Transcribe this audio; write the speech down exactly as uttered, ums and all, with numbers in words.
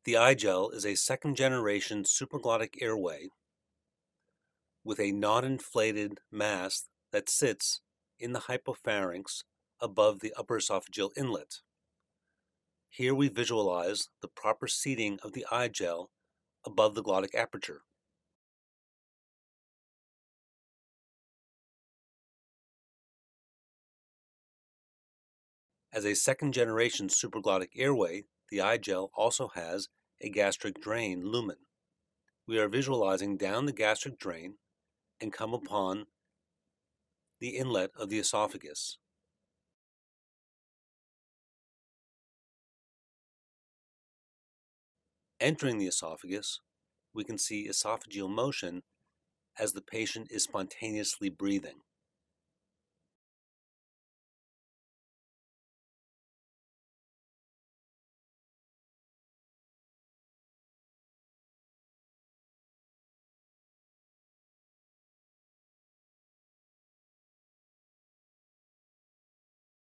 The iGel is a second-generation supraglottic airway with a non-inflated mask that sits in the hypopharynx above the upper esophageal inlet. Here we visualize the proper seating of the iGel above the glottic aperture. As a second-generation supraglottic airway, the iGel also has a gastric drain lumen. We are visualizing down the gastric drain and come upon the inlet of the esophagus. Entering the esophagus, we can see esophageal motion as the patient is spontaneously breathing.